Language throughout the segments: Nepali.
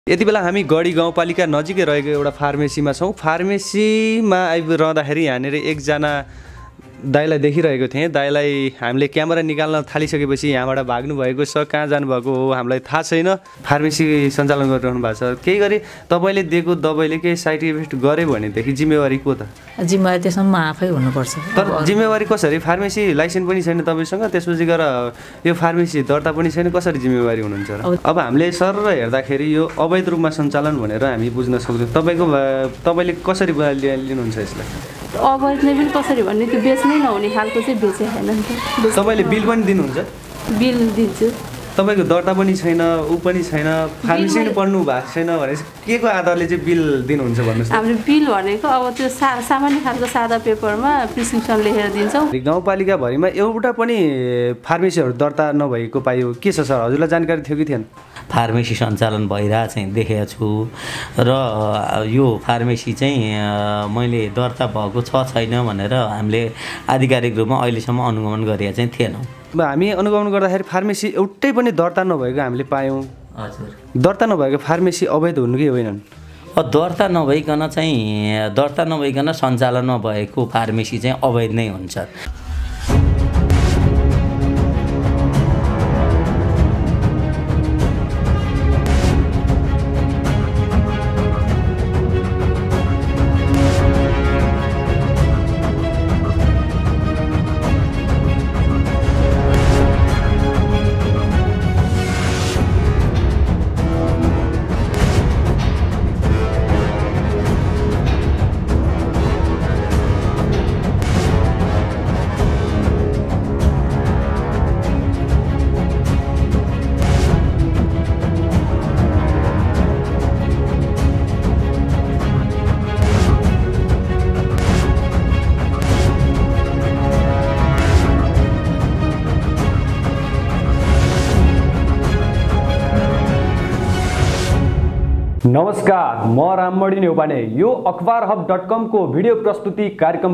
यति बेला हामी गढी गाउँपालिका नजिकै रहेको एउटा फार्मेसीमा छौँ। फार्मेसीमा आइरहँदाखेरि यहाँनिर एकजना दाइलाई देखिरहेको थिएँ। दाइलाई हामीले क्यामेरा निकाल्न थालिसकेपछि यहाँबाट भाग्नु भएको छ। कहाँ जानुभएको हो हामीलाई थाहा छैन। फार्मेसी सञ्चालन गरिरहनु भएको छ। केही गरी तपाईँले दिएको दबाईले केही साइड इफेक्ट गऱ्यो भनेदेखि जिम्मेवारी को त? जिम्मेवारी त्यसमा आफै हुनुपर्छ। तर जिम्मेवारी कसरी? फार्मेसी लाइसेन्स पनि छैन तपाईँसँग, त्यसपछि गएर यो फार्मेसी दर्ता पनि छैन, कसरी जिम्मेवारी हुनुहुन्छ र? अब हामीले सर हेर्दाखेरि यो अवैध रूपमा सञ्चालन भनेर हामी बुझ्न सक्छौँ। तपाईँले कसरी लिनुहुन्छ यसलाई? अवैध नै पनि कसरी भन्ने, त्यो बेच्नै नहुने खालको चाहिँ बेचे छैन नि त। तपाईँले बिल पनि दिनुहुन्छ? बिल दिन्छु। तपाईँको दर्ता पनि छैन, ऊ पनि छैन, फार्मेसी पनि पढ्नु भएको छैन भने के को आधारले चाहिँ बिल दिनुहुन्छ भन्नुहोस्? हाम्रो बिल भनेको अब त्यो सामान्य खालको सादा पेपरमा प्रिस्क्रिप्सन लेखेर दिन्छौँ। गाउँपालिकाभरिमा एउटा पनि फार्मेसीहरू दर्ता नभएको पाइयो, के छ सर? हजुरलाई जानकारी थियो कि थिएन? फार्मेसी सञ्चालन भइरहेको चाहिँ देखेको छु र यो फार्मेसी चाहिँ मैले दर्ता भएको छ छैन भनेर हामीले आधिकारिक रूपमा अहिलेसम्म अनुगमन गरेका चाहिँ थिएनौँ। हामी अनुगमन गर्दाखेरि फार्मेसी एउटै पनि दर्ता नभएको हामीले पायौँ। हजुर, दर्ता नभएको फार्मेसी अवैध हुनु कि होइनन्? दर्ता नभइकन सञ्चालनमा भएको फार्मेसी चाहिँ अवैध नै हुन्छ। नमस्कार, म राममणि नेउपाने। यो अखबारहब.com को भिडियो प्रस्तुति कार्यक्रम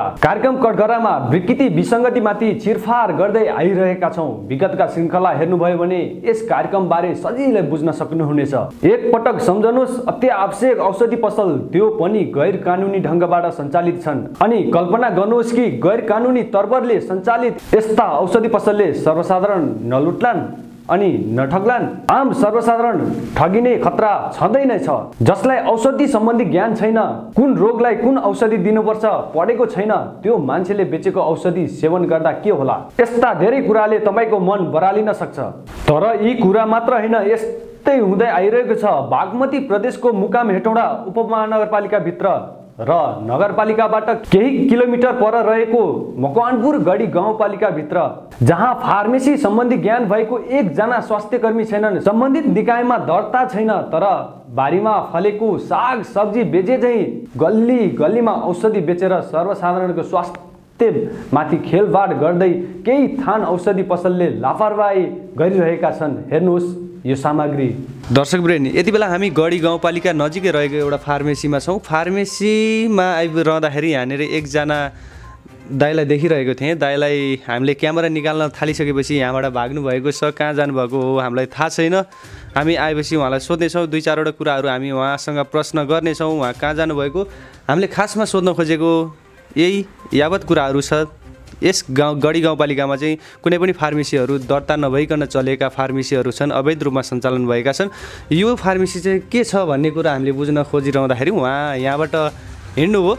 कठघरामा विकृति विसङ्गतिमाथि चिरफार गर्दै आइरहेका छौँ। विगतका श्रृङ्खला हेर्नुभयो भने यस कार्यक्रमबारे सजिलै बुझ्न सक्नुहुनेछ। एक पटक सम्झनुहोस्, अत्यावश्यक औषधि पसल त्यो पनि गैर कानुनी ढङ्गबाट सञ्चालित छन्। अनि कल्पना गर्नुहोस् कि गैर कानुनी तर्बरले सञ्चालित यस्ता औषधि पसलले सर्वसाधारण नलुट्लान् अनि नठग्लान्। आम सर्वसाधारण ठगिने खतरा छँदै नै छ। जसलाई औषधि सम्बन्धी ज्ञान छैन, कुन रोगलाई कुन औषधि दिनुपर्छ पढेको छैन, त्यो मान्छेले बेचेको औषधि सेवन गर्दा के होला? यस्ता धेरै कुराले तपाईँको मन बरालिन सक्छ। तर यी कुरा मात्र होइन, यस्तै हुँदै आइरहेको छ बागमती प्रदेशको मुकाम हेटौँडा उपमहानगरपालिका भित्र र नगरपालिकाबाट केही किलोमिटर पर रहेको मकवानपुर गढी गाउँपालिका भित्र, जहाँ फार्मेसी सम्बन्धी ज्ञान भएको एकजना स्वास्थ्य कर्मी छैनन्। सम्बन्धित निकायमा दर्ता छैन, तर बारीमा फलेको साग सब्जी बेचे झैँ गल्ली गल्लीमा औषधि बेचेर सर्वसाधारणको स्वास्थ्यमाथि खेलवाड गर्दै केही थान औषधि पसलले लापरवाही गरिरहेका छन्। हेर्नुहोस् यो सामग्री। दर्शकवृन्द, यति बेला हामी गढी गाउँपालिका नजिकै रहेको एउटा फार्मेसीमा छौँ। फार्मेसीमा आइरहँदाखेरि यहाँनिर एकजना दाइलाई देखिरहेको थिएँ। दाइलाई हामीले क्यामेरा निकाल्न थालिसकेपछि यहाँबाट भाग्नु भएको छ। कहाँ जानुभएको हो हामीलाई थाहा छैन। हामी आएपछि उहाँलाई सोध्नेछौँ, दुई चारवटा कुराहरू हामी उहाँसँग प्रश्न गर्नेछौँ। उहाँ कहाँ जानुभएको, हामीले खासमा सोध्न खोजेको यही यावत कुराहरू छ। यस गढी गाउँपालिकामा चाहिँ कुनै पनि फार्मेसीहरू दर्ता नभइकन चलेका फार्मेसीहरू छन्, अवैध रूपमा सञ्चालन भएका छन्। यो फार्मेसी चाहिँ के छ भन्ने कुरा हामीले बुझ्न खोजिरहँदाखेरि उहाँ यहाँबाट हिँड्नुभयो।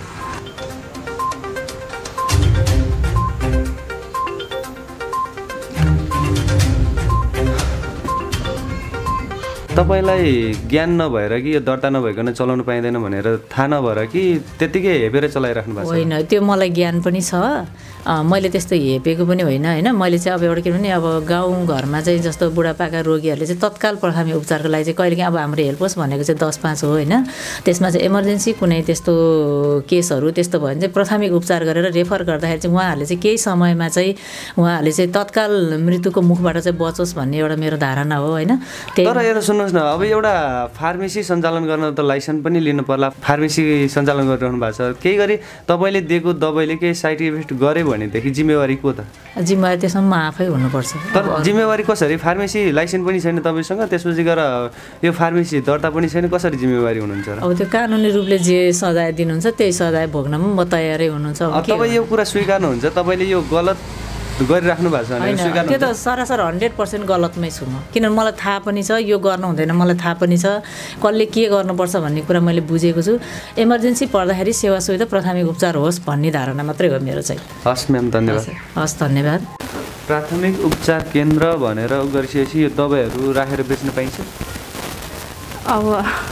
तपाईँलाई ज्ञान नभएर कि यो दर्ता नभइकन चलाउनु पाइँदैन भनेर थाहा नभएर कि त्यतिकै हेपेर चलाइराख्नु भएको छ? होइन, त्यो मलाई ज्ञान पनि छ। मैले त्यस्तो हेपेको पनि होइन। मैले चाहिँ अब एउटा के भने, अब गाउँघरमा चाहिँ जस्तो बुढापाका रोगीहरूले चाहिँ तत्काल प्रथमिक उपचारको लागि चाहिँ कहिलेकाहीँ अब हाम्रो हेल्प होस् भनेको चाहिँ 10-5 हो होइन। त्यसमा चाहिँ इमर्जेन्सी कुनै त्यस्तो केसहरू त्यस्तो भयो भने चाहिँ प्राथमिक उपचार गरेर रेफर गर्दाखेरि चाहिँ उहाँहरूले चाहिँ केही समयमा चाहिँ उहाँहरूले चाहिँ तत्काल मृत्युको मुखबाट चाहिँ बचोस् भन्ने एउटा मेरो धारणा हो होइन। तर हेर सुन्नु, भन्नुहोस् न, अब एउटा फार्मेसी सञ्चालन गर्न त लाइसेन्स पनि लिनु पर्ला। फार्मेसी सञ्चालन गरिरहनु भएको छ, केही गरी तपाईँले दिएको दबाईले केही साइड इफेक्ट गरे भनेदेखि जिम्मेवारी को त? जिम्मेवारी त्यसमा म आफै हुनुपर्छ। तर जिम्मेवारी कसरी? फार्मेसी लाइसेन्स पनि छैन तपाईँसँग, त्यसपछि गएर यो फार्मेसी दर्ता पनि छैन, कसरी जिम्मेवारी हुनुहुन्छ र? अब त्यो कानुनी रूपले जे सजाय दिनुहुन्छ त्यही सजाय भोग्नमा म तयारै हुनुहुन्छ। तपाईँ यो कुरा स्वीकार्नुहुन्छ? तपाईँले यो गलत गरिराख्नु भएको छ भने स्वीकार्नु? त्यो त सरासर 100% गलतमै छु म, किनभने मलाई थाहा पनि छ यो गर्नु हुँदैन, मलाई थाहा पनि छ कसले के गर्नुपर्छ भन्ने कुरा मैले बुझेको छु। इमर्जेन्सी पर्दाखेरि सेवा सुविधा प्राथमिक उपचार होस् भन्ने धारणा मात्रै हो मेरो चाहिँ। हस् म्याम, धन्यवाद। हस्, धन्यवाद। प्राथमिक उपचार केन्द्र भनेर गरिसकेपछि यो दबाईहरू राखेर बेच्न पाइन्छ? अब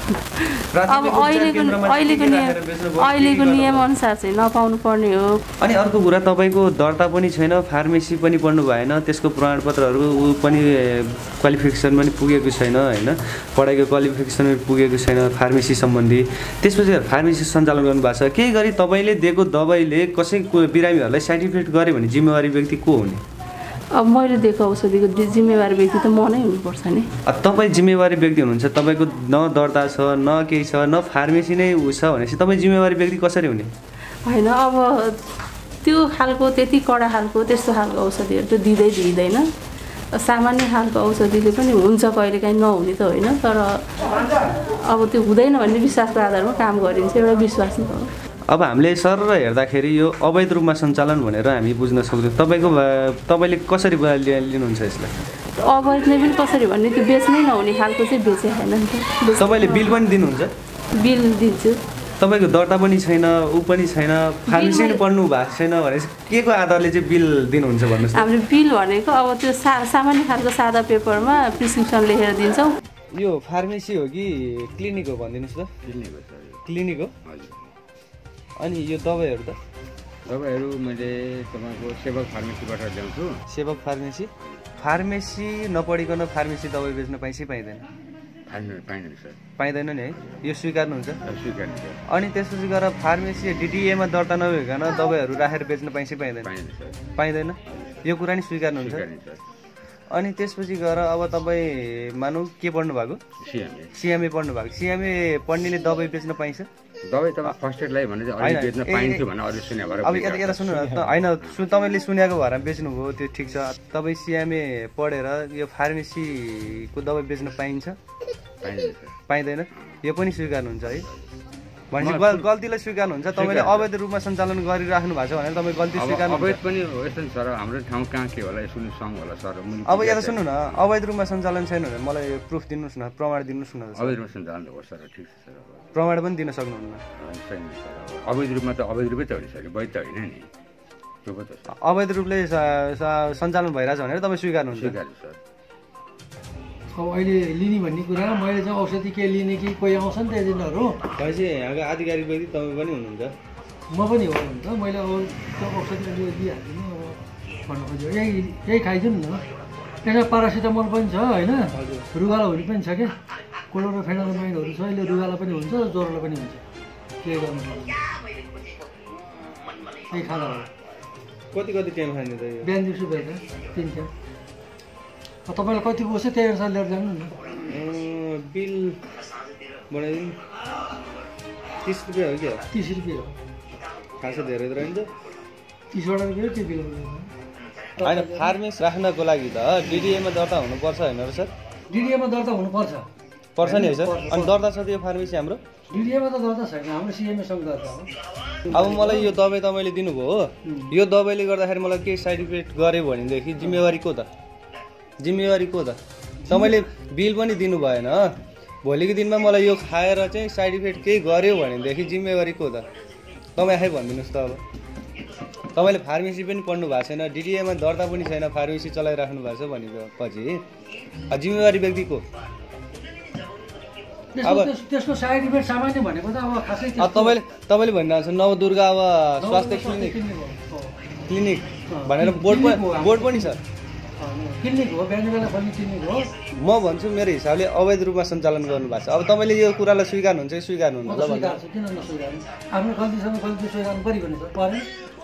अहिलेको नियम अनुसार चाहिँ नपाउनु पर्ने हो। अनि अर्को कुरा, तपाईँको दर्ता पनि छैन, फार्मेसी पनि पढ्नु भएन, त्यसको प्रमाणपत्रहरू पनि क्वालिफिकेसन पनि पुगेको छैन होइन, पढाइको क्वालिफिकेसन पनि पुगेको छैन फार्मेसी सम्बन्धी। त्यसपछि फार्मेसी सञ्चालन गर्नुभएको छ, केही गरी तपाईँले दिएको दबाईले कसैको बिरामीहरूलाई साइड इफेक्ट गऱ्यो भने जिम्मेवारी व्यक्ति को हुने? अब मैले दिएको औषधिको जिम्मेवारी व्यक्ति त म नै हुनुपर्छ नि। तपाईँ जिम्मेवारी व्यक्ति हुनुहुन्छ, तपाईँको न दर्ता छ न केही छ न फार्मेसी नै छ भनेपछि तपाईँ जिम्मेवारी व्यक्ति कसरी हुने? होइन, अब त्यो खालको त्यति कडा खालको त्यस्तो खालको औषधिहरू त दिँदैन। सामान्य खालको औषधिले पनि हुन्छ, कहिलेकाहीँ नहुने त होइन, तर अब त्यो हुँदैन भन्ने विश्वासको आधारमा काम गरिन्छ, एउटा विश्वास नै हो। अब हामीले सर हेर्दाखेरि यो अवैध रूपमा सञ्चालन भनेर हामी बुझ्न सक्छौँ। तपाईँले कसरी लिनुहुन्छ यसलाई? अवैध नै पनि कसरी भन्ने, त्यो बेच्नै नहुने खालको चाहिँ बेचे होइन नि त। तपाईँले बिल पनि दिनुहुन्छ? बिल दिन्छु। तपाईँको दर्ता पनि छैन, ऊ पनि छैन, फार्मेसी पनि पढ्नु भएको छैन भनेपछि के को आधारले चाहिँ बिल दिनुहुन्छ भन्नुहोस्? हाम्रो बिल भनेको अब त्यो सामान्य खालको सादा पेपरमा प्रिस्क्रिप्सन लेखेर दिन्छौँ। यो फार्मेसी हो कि क्लिनिक हो भनिदिनुहोस् त? क्लिनिक हो। अनि यो दबाईहरू त? दबाईहरू मैले तपाईँको सेवक फार्मेसीबाट ल्याउँछु। सेवक फार्मेसी नपढिकन फार्मेसी दबाई बेच्न पाइन्छ पाइँदैन? पाइँदैन सर। पाइँदैन नि है, यो स्वीकार्नुहुन्छ? स्वीकार्नु सर। अनि त्यसपछि गएर फार्मेसी डिडिएमा दर्ता नभइकन दबाईहरू राखेर बेच्न पाइन्छ पाइँदैन? पाइँदैन, यो कुरा नि स्वीकार्नुहुन्छ? अनि त्यसपछि गएर अब तपाईँ मानौँ के पढ्नु भएको? सिएमए पढ्नु भएको। सिएमए पढ्नेले दबाई बेच्न पाइन्छ? दबाई तपाईँ फर्स्ट एड लाई भने चाहिँ बेच्न पाइन्थ्यो भने अरूले सुने भएर। अब यता सुन्नु होइन, तपाईँले सुनेको भएर बेच्नुभयो त्यो ठिक छ। तपाईँ सिएमए पढेर यो फार्मेसीको दबाई बेच्न पाइन्छ? पाइँदैन, यो पनि स्वीकार्नुहुन्छ है? भनेपछि गल्तीलाई स्वीकार्नुहुन्छ, तपाईँले अवैध रूपमा सञ्चालन गरिराख्नु भएको छ भनेर तपाईँ गल्ती स्वीकार्नु? अवैध पनि हो यस्तो सर, हाम्रो ठाउँ कहाँ के होला यसो सङ्घ होला सर। अब यता सुन्नु न, अवैध रूपमा सञ्चालन छैन भने मलाई प्रुफ दिनुहोस् न, प्रमाण दिनुहोस् न। अवैध रूपमा सञ्चालन हो सर, ठिक छ सर। प्रमाण पनि दिन सक्नुहुन्न? छैन सर, अवैध रूपमा त अवैध रूपै त हो नि सर, वैध त होइन नि। अवैध रूपले सञ्चालन भइरहेछ भनेर तपाईँ स्वीकार्नुहुन्छ? स्वीकार्नु सर। अब अहिले लिने भन्ने कुरा मैले चाहिँ औषधि के लिने कि कोही आउँछ नि त एजेन्टहरू, भनेपछि यहाँको आधिकारिक व्यक्ति तपाईँ पनि हुनुहुन्छ? म पनि हो नि त। मैले अब त्यो औषधि दिइहाल्दिनँ, अब भन्नु खोज्यो यही खाइदिउँ न। यसमा पारासिटामोल पनि छ होइन, रुगाला हुने पनि छ क्या, क्लोरोफेनाजामाइडहरू छ, अहिले रुगाला पनि हुन्छ, ज्वरोलाई पनि हुन्छ। के गर्नु यही खाँदा हो। कति टाइम खाने त? बिहान दिउँसो बेलुका 3 टाइम। तपाईँलाई कति बस्छ त्यही अनुसार लिएर जानु न। बिल बनाइदिनु। 30 रुपियाँ हो क्या? 30 रुपियाँ हो। खासै धेरै त रहन्छ? 30वटा रुपियाँ त्यो बिल होइन। फार्मेसी राख्नको लागि त डिडिएमा दर्ता हुनुपर्छ होइन र सर? डिडिएमा दर्ता हुनुपर्छ। पर्छ नि है सर? अनि दर्ता छ त्यो फार्मेसी हाम्रो? डिडिएमा त दर्ता छैन, हाम्रो सिएमएसँग दर्ता हो। अब मलाई यो दबाई तपाईँले दिनुभयो हो, यो दबाईले गर्दाखेरि मलाई केही साइड इफेक्ट गऱ्यो भनेदेखि जिम्मेवारी को त? जिम्मेवारी को त? तपाईँले बिल पनि दिनु भएन, भोलिको दिनमा मलाई यो खाएर चाहिँ साइड इफेक्ट केही गऱ्यो भनेदेखि जिम्मेवारी को त? तपाईँ आफै भनिदिनुहोस् त। अब तपाईँले फार्मेसी पनि पढ्नु भएको छैन, डिडिएमा दर्ता पनि छैन, फार्मेसी चलाइराख्नु भएको छ भनेपछि जिम्मेवारी व्यक्ति को? अब त्यसको साइड इफेक्ट सामान्य भनेको त अब खासै तपाईँले भनिरहेको छ नवदुर्गा अब स्वास्थ्य क्लिनिक भनेर बोर्ड पनि छ। क्लिनिक हो, बिहान बेला खोल्ने क्लिनिक हो। म भन्छु मेरो हिसाबले अवैध रूपमा सञ्चालन गर्नुभएको छ। अब तपाईँले यो कुरालाई स्वीकार्नुहुन्छ कि स्वीकार्नुहुन्न? किन नस्वीकार्नु? आफ्नो गल्तीसँग गल्ती स्वीकार्नु पऱ्यो भने त परेन।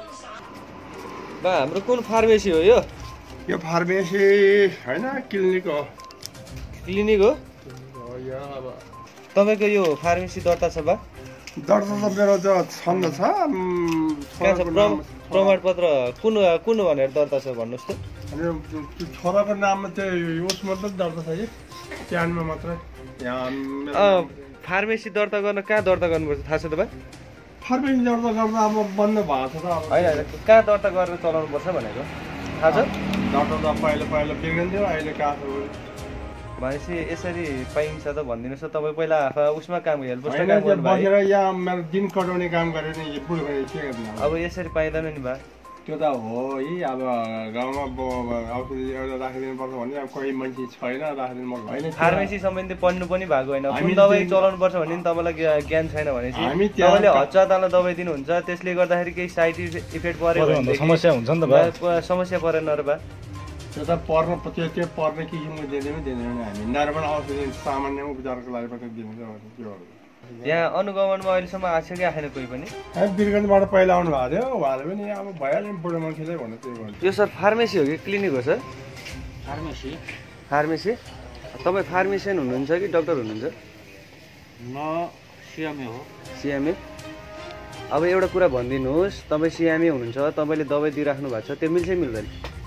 बा हाम्रो कुन फार्मेसी हो यो? यो फार्मेसी होइन, क्लिनिक हो। क्लिनिक हो? यो अब तपाईँको यो फार्मेसी दर्ता छ बा? दर्ता त मेरो छन्द छ। प्रमाणपत्र कुन कुन भनेर दर्ता छ भन्नुहोस् त? अनि छोराको नाममा चाहिँ उस मात्रै दर्ता छ कि क्यानमा मात्रै। फार्मेसी दर्ता गर्न कहाँ दर्ता गर्नुपर्छ थाहा छ तपाईँ? फार्मेसी दर्ता गर्दा अब बन्द भएको छ त। अब होइन कहाँ दर्ता गरेर चलाउनुपर्छ भनेको थाहा छ? दर्ता त पहिला बिग्रिन्थ्यो, अहिले कहाँ छ भनेपछि यसरी पाइन्छ त भनिदिनुहोस् त। तपाईँ पहिला उसमा काम हेल्पपोस्टमा काम बसेर गर्नुभयो, यहाँ मेरो दिन कटाउने काम गरेर नि यो पुरो गरेर के गर्नु। अब यसरी पाइँदैन नि बा? त्यो त हो है, अब गाउँमा औषधि एउटा राखिदिनुपर्छ भने अब कोही मान्छे छैन राखिदिनु होइन। फार्मेसी सम्बन्धी पढ्नु पनि भएको होइन, कुन दबाई चलाउनुपर्छ भन्ने नि तपाईँलाई ज्ञान छैन भनेपछि तपाईँले हच्चातालाई दबाई दिनुहुन्छ, त्यसले गर्दाखेरि केही साइड इफेक्ट पऱ्यो भने समस्या हुन्छ नि त। समस्या परेन र बा? त्यो त त्यो पर्ने किसिमको दिँदैन हामी नर्मल औषधि सामान्य उपचारको लागि मात्रै दिन्छ। यहाँ अनुगमनमा अहिलेसम्म आएको छ कि आएन कोही पनि? बिरगन्जबाट पहिला आउनु भएको थियो, उहाँले पनि अब भइहाल्यो नि बुढो मान्छेले भन्नु त्यही गर्नु। यो सर फार्मेसी हो कि क्लिनिक हो सर? फार्मेसी। फार्मेसी? तपाईँ फार्मेसियन हुनुहुन्छ कि डक्टर हुनुहुन्छ? म सिएमए हो। सिएमए? अब एउटा कुरा भनिदिनुहोस्, तपाईँ सिएमए हुनुहुन्छ, तपाईँले दबाई दिइराख्नु भएको छ, त्यो मिल्छ मिल्दैन?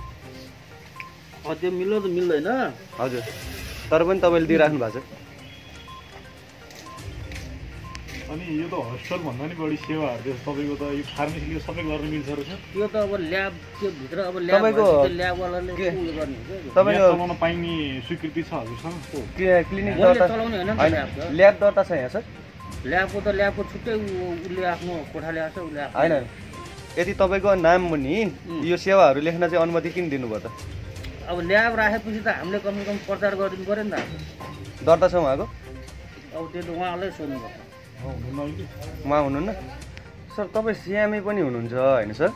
त्यो मिल्नु त मिल्दैन। हजुर, तर पनि तपाईँले दिइराख्नु भएको छ। अनि यो त हस्पिटल भन्दा नि बढी सेवाहरू देख्छ तपाईँको त। यो फार्मेसीले सबै गर्न मिल्छ रहेछ? त्यो त अब ल्याब त्यो भित्र अब ल्याबवालाले के गर्ने हुन्छ? तपाईँको चलाउन पाइने स्वीकृति छ हजुरसँग? क्लिनिक दर्ता चलाउने होइन, ल्याब दर्ता छ यहाँ सर? ल्याबको त ल्याबको छुट्टै उसले आफ्नो कोठा ल्याएको छ, उसले होइन। यदि तपाईँको नाम मुनि यो सेवाहरू लेख्न चाहिँ अनुमति किन दिनुभयो त? अब ल्याब राखेपछि त हामीले कमसेकम प्रचार गरिदिनु पऱ्यो नि त। दर्ता छ उहाँको? अब त्यो त उहाँलाई सोध्नुपर्छ। उहाँ हुनुहुन्न सर? तपाईँ सिएमए पनि हुनुहुन्छ होइन सर?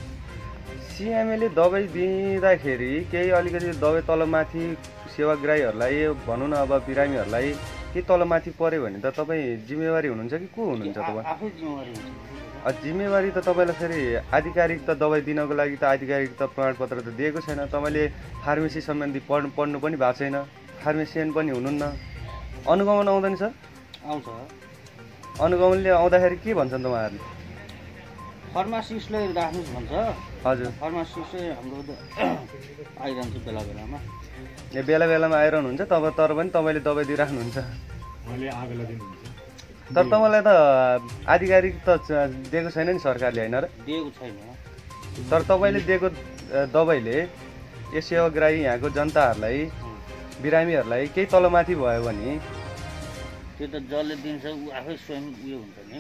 सिएमएले दबाई दिँदाखेरि केही अलिकति दबाई तलमाथि सेवाग्राहीहरूलाई भनौँ न अब बिरामीहरूलाई केही तलमाथि पऱ्यो भने त तपाईँ जिम्मेवारी हुनुहुन्छ कि को हुनुहुन्छ तपाईँ? आफै जिम्मेवारी हुन्छ। जिम्मेवारी त तपाईँलाई फेरि आधिकारिक त दबाई दिनको लागि त आधिकारिक त प्रमाणपत्र त दिएको छैन। तपाईँले फार्मेसी सम्बन्धी पढ्नु पनि भएको छैन, फार्मेसियन पनि हुनुहुन्न। अनुगमन आउँदैन सर? आउँछ। अनुगमनले आउँदाखेरि के भन्छन् त उहाँहरूले? फार्मासिस्टलाई राख्नुहोस् भन्छ। हजुर, फार्मासिस्ट चाहिँ हाम्रो आइरहन्छ बेला बेलामा। ए बेला बेलामा आइरहनुहुन्छ तर पनि तपाईँले दबाई दिइराख्नुहुन्छ? उहाँले आगोला दिनुहुन्छ। तर तपाईँलाई त आधिकारिक त दिएको छैन नि सरकारले, होइन र? दिएको छैन। तर तपाईँले दिएको दबाईले यो सेवाग्राही यहाँको जनताहरूलाई बिरामीहरूलाई केही तलमाथि भयो भने त्यो त जसले दिन्छ ऊ आफै स्वयं उयो हुन्छ नि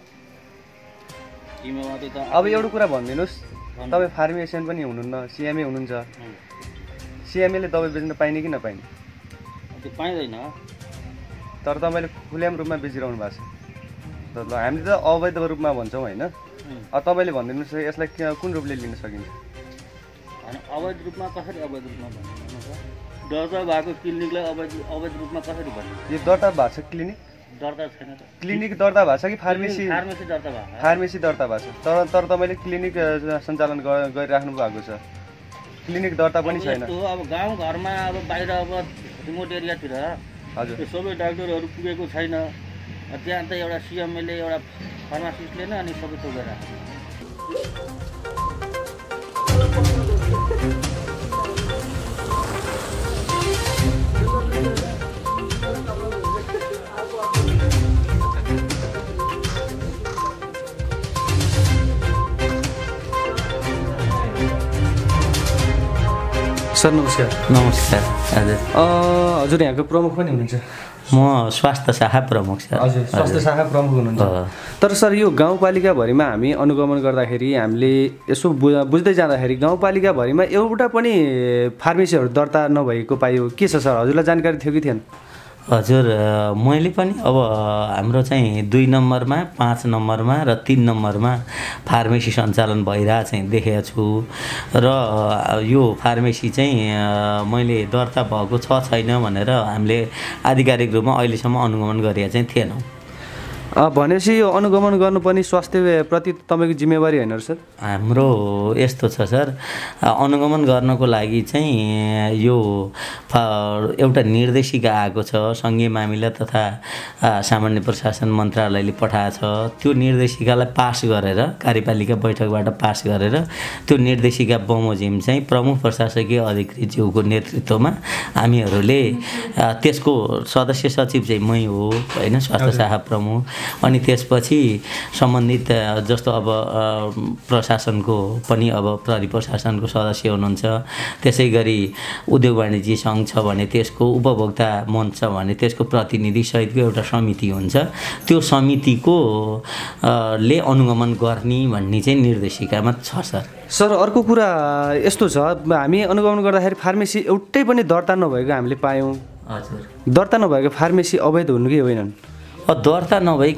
जिम्मेवारी त। अब एउटा कुरा भनिदिनुहोस्, तपाईँ फार्मेसियन पनि हुनुहुन्न, सिएमए हुनुहुन्छ, सिएमएले दबाई बेच्न पाइने कि नपाइने? त्यो पाइँदैन। तर तपाईँले खुल्याम रूपमा बेचिरहनु भएको छ। ल हामीले त अवैध रूपमा भन्छौँ होइन? अब तपाईँले भनिदिनुहोस् यसलाई कुन रूपले लिन सकिन्छ? होइन अवैध रूपमा कसरी अवैध रूपमा भन्नु? दर्ता भएको क्लिनिकलाई अवैध रूपमा कसरी भन्नु? यो दर्ता भएको छ क्लिनिक? दर्ता छैन त। क्लिनिक दर्ता भएको छ कि फार्मेसी? फार्मेसी दर्ता भएको। फार्मेसी दर्ता भएको छ, तर तपाईँले क्लिनिक सञ्चालन गरिराख्नु भएको छ, क्लिनिक दर्ता पनि छैन। अब गाउँघरमा अब बाहिर अब रिमोट एरियातिर हजुर त्यो सबै डाक्टरहरू पुगेको छैन। त्यहाँ त एउटा सिएमएले एउटा फार्मासिस्टले नै अनि सबै पुगेर सर नमस्कार। नमस्कार हजुर। हजुर यहाँको प्रमुख पनि हुनुहुन्छ? म स्वास्थ्य शाखा प्रमुख सर। हजुर स्वास्थ्य शाखा प्रमुख हुनुहुन्छ। तर सर यो गाउँपालिकाभरिमा हामी अनुगमन गर्दाखेरि हामीले यसो बुझ्दै जाँदाखेरि गाउँपालिकाभरिमा एउटा पनि फार्मेसीहरू दर्ता नभएको पाइयो के छ सर? हजुरलाई जानकारी थियो कि थिएन? हजुर मैले पनि अब हाम्रो चाहिँ 2 नम्बरमा 5 नम्बरमा र 3 नम्बरमा फार्मेसी सञ्चालन भइरहेको चाहिँ देखेको छु र यो फार्मेसी चाहिँ मैले दर्ता भएको छ छैन भनेर हामीले आधिकारिक रूपमा अहिलेसम्म अनुगमन गरेका चाहिँ थिएनौँ। भनेपछि यो अनुगमन गर्नुपर्ने स्वास्थ्यप्रति तपाईँको जिम्मेवारी होइन सर? हाम्रो यस्तो छ सर, अनुगमन गर्नको लागि चाहिँ यो एउटा निर्देशिका आएको छ, सङ्घीय मामिला तथा सामान्य प्रशासन मन्त्रालयले पठाएको छ। त्यो निर्देशिकालाई पास गरेर कार्यपालिका बैठकबाट पास गरेर त्यो निर्देशिका बमोजिम चाहिँ प्रमुख प्रशासकीय अधिकृतज्यूको नेतृत्वमा हामीहरूले त्यसको सदस्य सचिव चाहिँ मै हो होइन, स्वास्थ्य शाखा प्रमुख। अनि त्यसपछि सम्बन्धित जस्तो अब प्रशासनको पनि अब प्रहरी प्रशासनको सदस्य हुनुहुन्छ, त्यसै गरी उद्योग वाणिज्य सङ्घ छ भने त्यसको, उपभोक्ता मञ्च छ भने त्यसको प्रतिनिधि सहितको एउटा समिति हुन्छ। त्यो समितिको ले अनुगमन गर्ने भन्ने चाहिँ निर्देशिकामा छ सर। अर्को कुरा यस्तो छ, हामी अनुगमन गर्दाखेरि फार्मेसी एउटै पनि दर्ता नभएको हामीले पायौँ। हजुर, दर्ता नभएको फार्मेसी अवैध हुनु कि होइनन्? दर्ता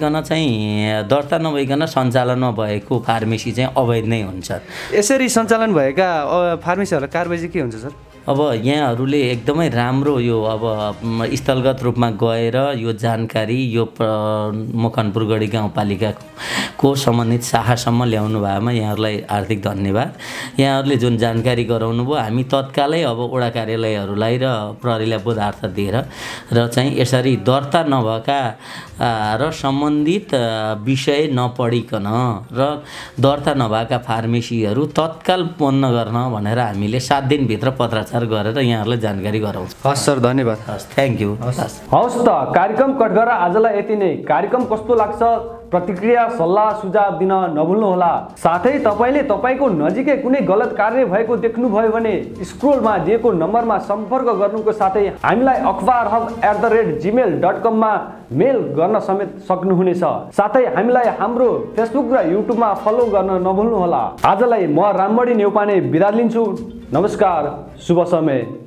नभइकन सञ्चालनमा भएको फार्मेसी चाहिँ अवैध नै हुन्छ। यसरी सञ्चालन भएका फार्मेसीहरूलाई कारबाही चाहिँ के हुन्छ सर? अब यहाँहरूले एकदमै राम्रो यो अब स्थलगत रूपमा गएर यो जानकारी यो मकनपुर गढी गाउँपालिकाको सम्बन्धित शाखासम्म ल्याउनु भएमा यहाँहरूलाई हार्दिक धन्यवाद। यहाँहरूले जुन जानकारी गराउनु भयो, हामी तत्कालै अब वडा कार्यालयहरूलाई र प्रहरीलाई बोधार्थ दिएर र चाहिँ यसरी दर्ता नभएका र सम्बन्धित विषय नपढिकन र दर्ता नभएका फार्मेसीहरू तत्काल बन्द गर्न भनेर हामीले 7 दिनभित्र पत्राचार गरेर यहाँहरूलाई जानकारी गराउँछ। हस् सर, धन्यवाद। हस्, थ्याङ्क यू। हवस् त, कार्यक्रम कठघरा आजलाई यति नै। कार्यक्रम कस्तो लाग्छ प्रतिक्रिया सल्लाह सुझाव दिन नभुल्नुहोला। साथै तपाईँले तपाईँको नजिकै कुनै गलत कार्य भएको देख्नुभयो भने स्क्रोलमा दिएको नम्बरमा सम्पर्क गर्नुको साथै हामीलाई akhbarhub@gmail.com मा मेल गर्न समेत सक्नुहुनेछ। साथै हामीलाई हाम्रो फेसबुक र युट्युबमा फलो गर्न नभुल्नुहोला। आजलाई म रामबडी नेउपाने बिदा लिन्छु। नमस्कार, शुभ समय।